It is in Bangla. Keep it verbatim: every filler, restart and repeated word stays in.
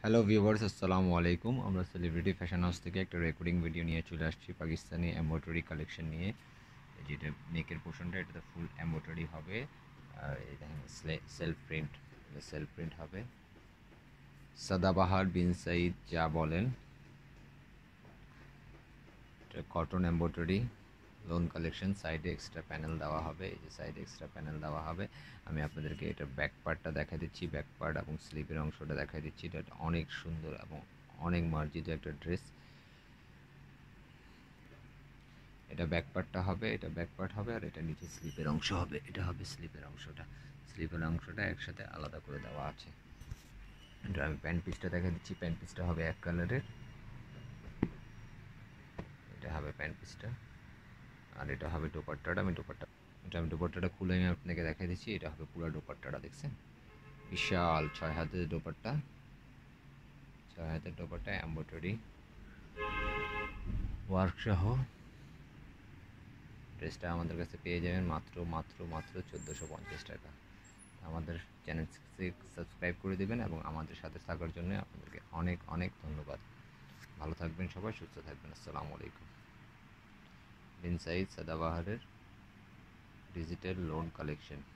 হ্যালো ভিউয়ার্স, আসসালামু আলাইকুম। আমরা সেলিব্রিটি ফ্যাশন হাউস থেকে একটা রেকর্ডিং ভিডিও নিয়ে চলে আসছি পাকিস্তানি এমব্রয়ডারি কালেকশন নিয়ে। যেটা নেকের পোর্শনটা এটাতে ফুল এমব্রয়ডারি হবে, আর এই দেখেন সেলফ প্রিন্ট সেলফ প্রিন্ট হবে। সাদাবাহার বিন সাইদ যা বলেন, এটা কটন এমব্রয়ডারি লোন কালেকশন। সাইডে এক্সট্রা প্যানেল দেওয়া হবে, এই যে সাইডে এক্সট্রা প্যানেল দেওয়া হবে। আমি আপনাদেরকে এটার ব্যাক পার্টটা দেখা দিচ্ছি, ব্যাক পার্ট এবং স্লিভের অংশটা দেখা দিচ্ছি। এটা অনেক সুন্দর এবং অনেক মার্জিত একটা ড্রেস। এটা ব্যাক পার্টটা হবে, এটা ব্যাক পার্ট হবে, আর এটা নিচে স্লিপের অংশ হবে। এটা হবে স্লিপের অংশটা, স্লিপের অংশটা একসাথে আলাদা করে দেওয়া আছে। এটা আমি প্যান্ট পিসটা দেখা দিচ্ছি। প্যান্ট পিসটা হবে এক কালারের, এটা হবে প্যান্ট পিসটা, আর এটা হবে দোপাট্টাটা। আমি দোপাট্টা এটা আমি দোপাট্টাটা খুলে আমি আপনাকে দেখাই দিচ্ছি। এটা হবে পুরো দোপাট্টাটা, দেখছেন? বিশাল ছয় হাতের দোপাট্টা, ছয় হাতের দোপাট্টা এমব্রয়ডারি ওয়ার্ক সহ ড্রেসটা আমাদের কাছে পেয়ে যাবেন মাত্র মাত্র মাত্র চোদ্দোশো পঞ্চাশ টাকা। আমাদের চ্যানেলটি সাবস্ক্রাইব করে দেবেন এবং আমাদের সাথে থাকার জন্য আপনাদেরকে অনেক অনেক ধন্যবাদ। ভালো থাকবেন সবাই, সুস্থ থাকবেন। আসসালামু আলাইকুম। বিন সাইদ সাদাবাহারের ডিজিটাল লোন কালেকশন।